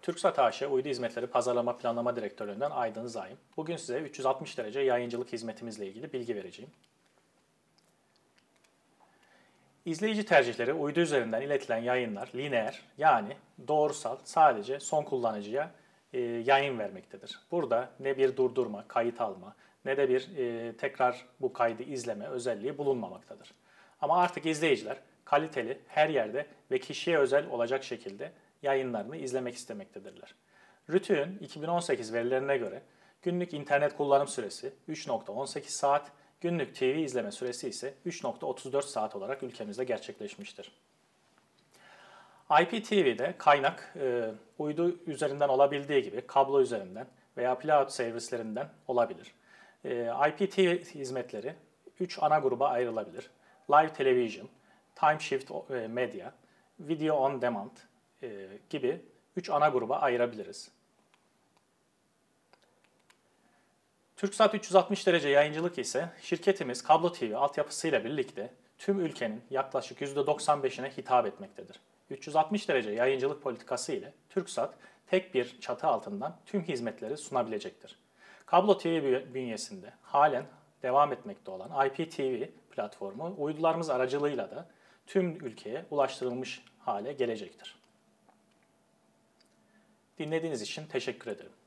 TürkSat AŞ Uydu Hizmetleri Pazarlama Planlama Direktörlüğü'nden Aydın Zaim. Bugün size 360 derece yayıncılık hizmetimizle ilgili bilgi vereceğim. İzleyici tercihleri uydu üzerinden iletilen yayınlar lineer yani doğrusal sadece son kullanıcıya yayın vermektedir. Burada ne bir durdurma, kayıt alma ne de bir tekrar bu kaydı izleme özelliği bulunmamaktadır. Ama artık izleyiciler kaliteli, her yerde ve kişiye özel olacak şekilde yayınlarını izlemek istemektedirler. RTÜK'ün 2018 verilerine göre günlük internet kullanım süresi 3.18 saat, günlük TV izleme süresi ise 3.34 saat olarak ülkemizde gerçekleşmiştir. IPTV'de kaynak uydu üzerinden olabildiği gibi kablo üzerinden veya cloud servislerinden olabilir. IPTV hizmetleri 3 ana gruba ayrılabilir. Live Television, Time Shift Media, Video On Demand gibi 3 ana gruba ayırabiliriz. TürkSat 360 derece yayıncılık ise şirketimiz Kablo TV altyapısıyla birlikte tüm ülkenin yaklaşık %95'ine hitap etmektedir. 360 derece yayıncılık politikası ile TürkSat tek bir çatı altından tüm hizmetleri sunabilecektir. Kablo TV bünyesinde halen devam etmekte olan IPTV platformu uydularımız aracılığıyla da tüm ülkeye ulaştırılmış hale gelecektir. Dinlediğiniz için teşekkür ederim.